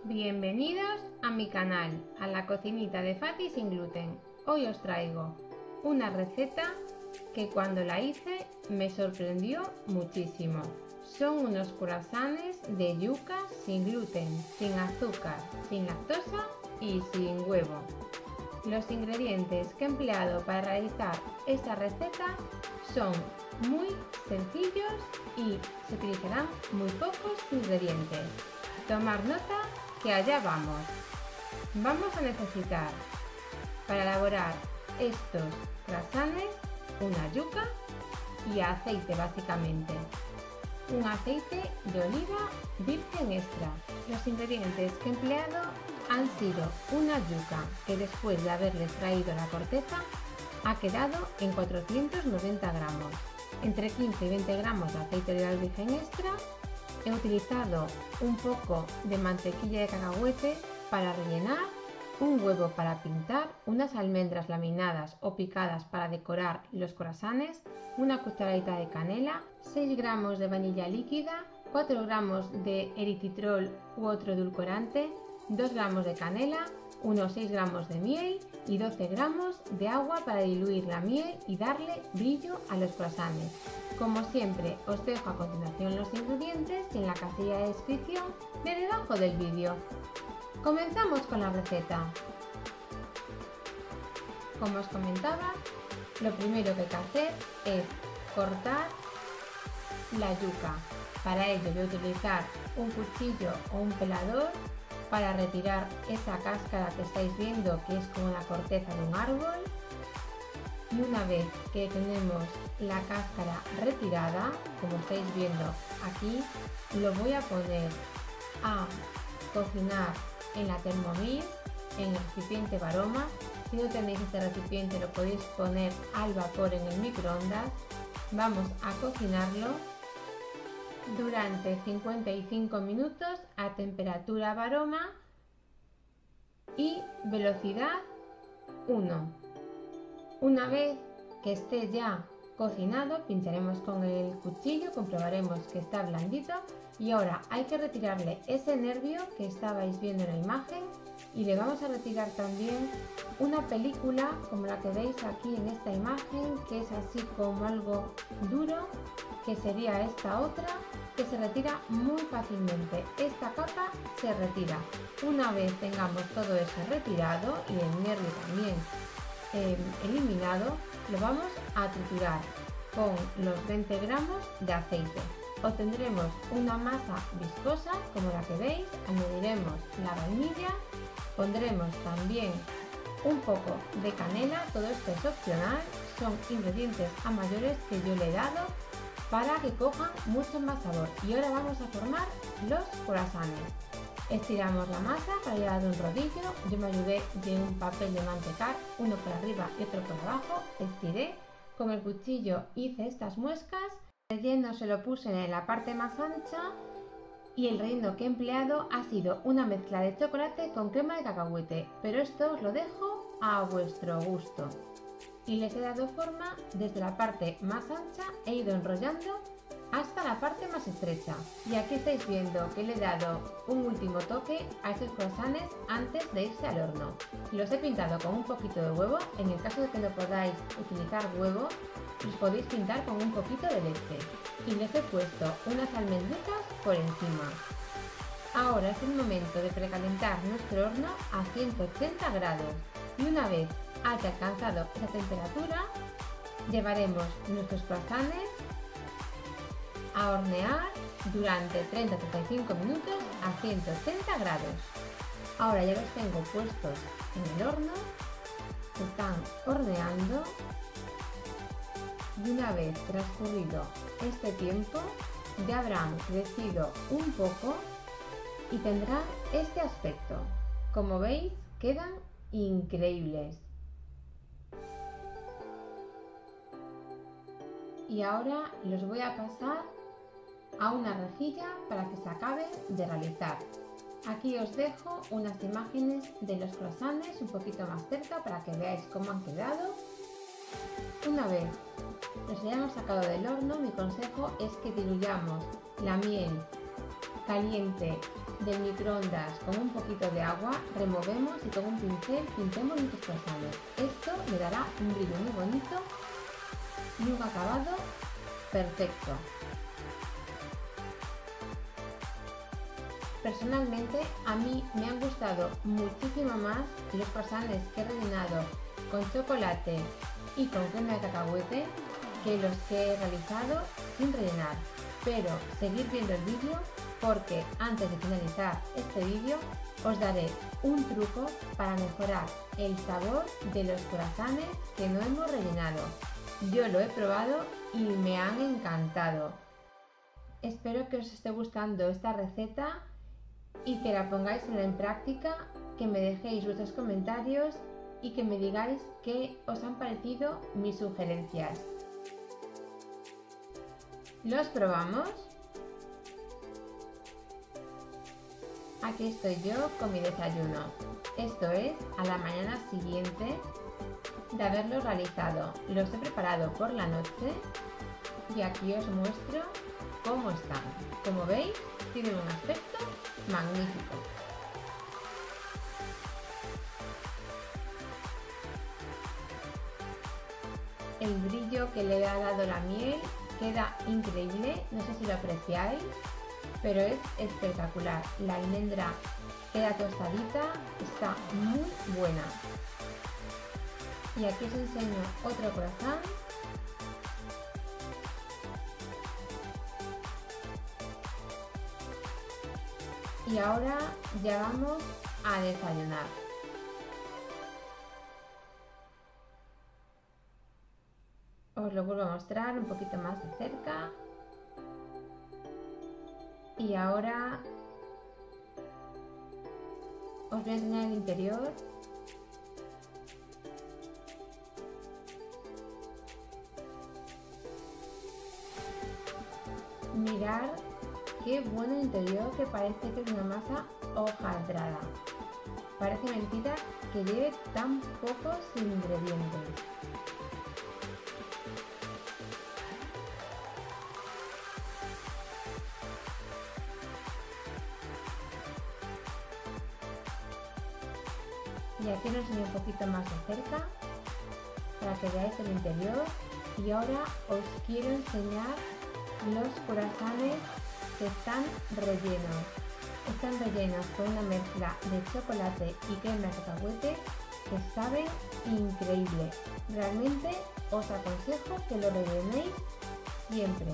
Bienvenidos a mi canal, a la cocinita de Fati sin gluten. Hoy os traigo una receta que cuando la hice me sorprendió muchísimo. Son unos croissants de yuca sin gluten, sin azúcar, sin lactosa y sin huevo. Los ingredientes que he empleado para realizar esta receta son muy sencillos y se utilizarán muy pocos ingredientes. Tomar nota que allá vamos. Vamos a necesitar para elaborar estos croissants una yuca y aceite básicamente. Un aceite de oliva virgen extra. Los ingredientes que he empleado han sido una yuca que después de haberle extraído la corteza ha quedado en 490 gramos. Entre 15 y 20 gramos de aceite de oliva virgen extra. He utilizado un poco de mantequilla de cacahuete para rellenar, un huevo para pintar, unas almendras laminadas o picadas para decorar los croissants, una cucharadita de canela, 6 gramos de vainilla líquida, 4 gramos de eritritol u otro edulcorante, 2 gramos de canela, unos 6 gramos de miel y 12 gramos de agua para diluir la miel y darle brillo a los croissants. Como siempre, os dejo a continuación los ingredientes en la casilla de descripción de debajo del vídeo. Comenzamos con la receta. Como os comentaba, lo primero que hay que hacer es cortar la yuca. Para ello voy a utilizar un cuchillo o un pelador para retirar esa cáscara que estáis viendo, que es como la corteza de un árbol. Y una vez que tenemos la cáscara retirada, como estáis viendo aquí, lo voy a poner a cocinar en la Thermomix, en el recipiente Baroma. Si no tenéis este recipiente lo podéis poner al vapor en el microondas. Vamos a cocinarlo durante 55 minutos a temperatura Baroma y velocidad 1. Una vez que esté ya cocinado, pincharemos con el cuchillo, comprobaremos que está blandito y ahora hay que retirarle ese nervio que estabais viendo en la imagen y le vamos a retirar también una película como la que veis aquí en esta imagen, que es así como algo duro, que sería esta otra, que se retira muy fácilmente. Esta capa se retira. Una vez tengamos todo eso retirado y el nervio también eliminado, lo vamos a triturar con los 20 gramos de aceite. Obtendremos una masa viscosa como la que veis, añadiremos la vainilla, pondremos también un poco de canela, todo esto es opcional, son ingredientes a mayores que yo le he dado para que cojan mucho más sabor. Y ahora vamos a formar los croissants. Estiramos la masa para llevar de un rodillo. Yo me ayudé de un papel de mantecar, uno por arriba y otro por abajo. Estiré, con el cuchillo hice estas muescas. El relleno se lo puse en la parte más ancha y el relleno que he empleado ha sido una mezcla de chocolate con crema de cacahuete, pero esto os lo dejo a vuestro gusto. Y les he dado forma desde la parte más ancha, he ido enrollando hasta la parte más estrecha. Y aquí estáis viendo que le he dado un último toque a estos croissants antes de irse al horno. Los he pintado con un poquito de huevo. En el caso de que no podáis utilizar huevo, los podéis pintar con un poquito de leche. Y les he puesto unas almendritas por encima. Ahora es el momento de precalentar nuestro horno a 180 grados. Y una vez haya alcanzado esa temperatura, llevaremos nuestros croissants a hornear durante 30-35 minutos a 180 grados. Ahora ya los tengo puestos en el horno, se están horneando y una vez transcurrido este tiempo ya habrán crecido un poco y tendrán este aspecto. Como veis, quedan increíbles. Y ahora los voy a pasar a una rejilla para que se acaben de realizar. Aquí os dejo unas imágenes de los croissants un poquito más cerca para que veáis cómo han quedado. Una vez los hayamos sacado del horno, mi consejo es que diluyamos la miel caliente del microondas con un poquito de agua, removemos y con un pincel pintemos nuestros croissants. Esto le dará un brillo muy bonito y un acabado perfecto. Personalmente a mí me han gustado muchísimo más los croissants que he rellenado con chocolate y con crema de cacahuete que los que he realizado sin rellenar. Pero seguid viendo el vídeo porque antes de finalizar este vídeo os daré un truco para mejorar el sabor de los croissants que no hemos rellenado. Yo lo he probado y me han encantado. Espero que os esté gustando esta receta y que la pongáis en práctica, que me dejéis vuestros comentarios y que me digáis qué os han parecido mis sugerencias. ¿Los probamos? Aquí estoy yo con mi desayuno. Esto es a la mañana siguiente de haberlo realizado. Los he preparado por la noche y aquí os muestro cómo están. Como veis, tienen un aspecto magnífico. El brillo que le ha dado la miel queda increíble, no sé si lo apreciáis, pero es espectacular. La almendra queda tostadita, está muy buena. Y aquí os enseño otro croissant. Y ahora ya vamos a desayunar. Os lo vuelvo a mostrar un poquito más de cerca. Y ahora os voy a enseñar el interior. Mirad qué bueno interior, que parece que es una masa hojaldrada. Parece mentira que lleve tan pocos ingredientes. Y aquí os enseño un poquito más de cerca para que veáis el interior. Y ahora os quiero enseñar los croissants que están rellenos. Están rellenos con una mezcla de chocolate y crema de cacahuete que saben increíble. Realmente os aconsejo que lo rellenéis siempre.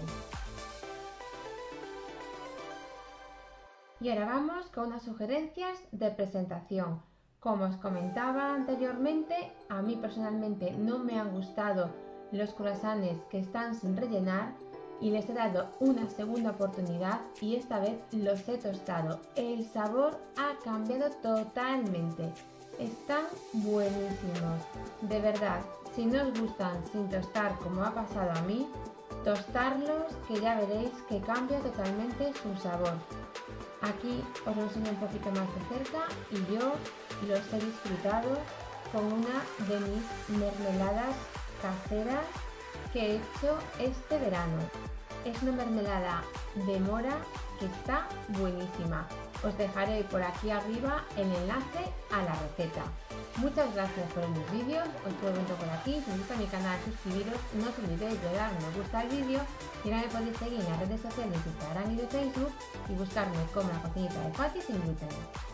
Y ahora vamos con unas sugerencias de presentación. Como os comentaba anteriormente, a mí personalmente no me han gustado los croissants que están sin rellenar y les he dado una segunda oportunidad y esta vez los he tostado. El sabor ha cambiado totalmente. Están buenísimos. De verdad, si no os gustan sin tostar como ha pasado a mí, tostarlos que ya veréis que cambia totalmente su sabor. Aquí os lo enseño un poquito más de cerca y yo los he disfrutado con una de mis mermeladas caseras que he hecho este verano. Es una mermelada de mora que está buenísima. Os dejaré por aquí arriba el enlace a la receta. Muchas gracias por ver mis vídeos, os pregunto por aquí, si os gusta mi canal suscribiros, no os olvidéis de dar me gusta al vídeo y ahora me podéis seguir en las redes sociales de Instagram y de Facebook y buscarme como La Cocinita de Fati sin gluten.